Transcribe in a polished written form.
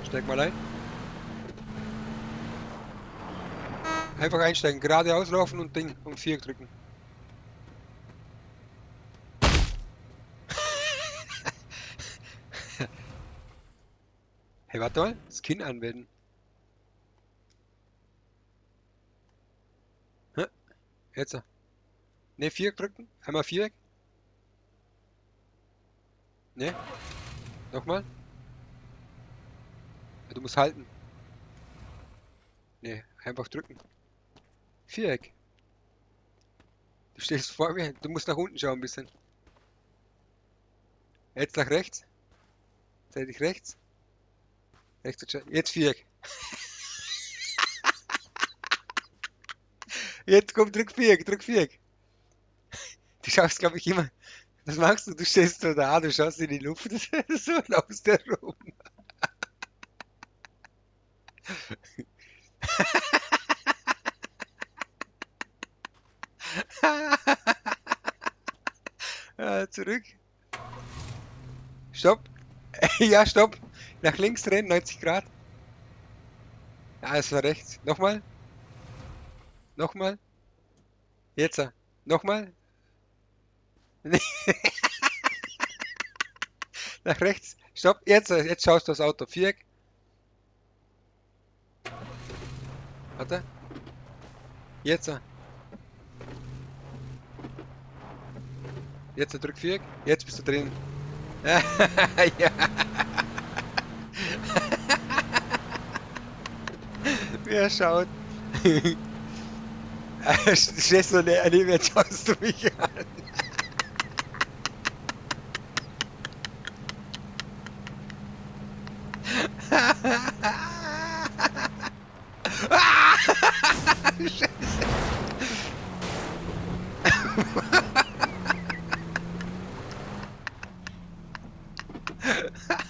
Steig mal ein. Einfach einsteigen, geradeaus laufen und Ding um 4 drücken. Hey, warte mal, Skin anwenden. Hä? Jetzt. Ne, 4 drücken. Einmal Viereck. Ne, nochmal. Ja, du musst halten. Ne, einfach drücken. Viereck. Du stehst vor mir, du musst nach unten schauen ein bisschen. Jetzt nach rechts. Dreh dich rechts. Rechts und jetzt Viereck. Jetzt kommt, drück Viereck, drück Viereck. Du schaust, glaube ich, immer. Was machst du? Du stehst so da, du schaust in die Luft. So laufst du rum. Zurück. Stopp. Ja, stopp. Nach links drehen, 90 Grad. Ja, es war rechts. Nochmal. Nochmal. Jetzt. Nochmal. Nach rechts. Stopp. Jetzt schaust du aufs Auto. Viereck. Warte. Jetzt. Jetzt drück Viereck. Jetzt bist du drin. Ja. Wer schaut? Stehst du neben mir, schaust du mich an. Scheiße.